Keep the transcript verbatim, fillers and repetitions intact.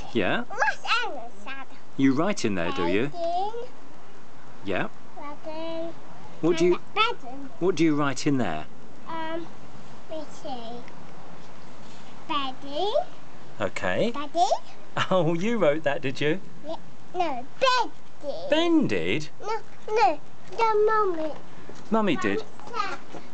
Yeah. You write in there, do you? Yeah. What do you What do you write in there? Um, let's see. Daddy. Okay. Daddy. Oh, you wrote that, did you? Yeah. No, Daddy. Ben did? No, no, the mummy. Mummy did.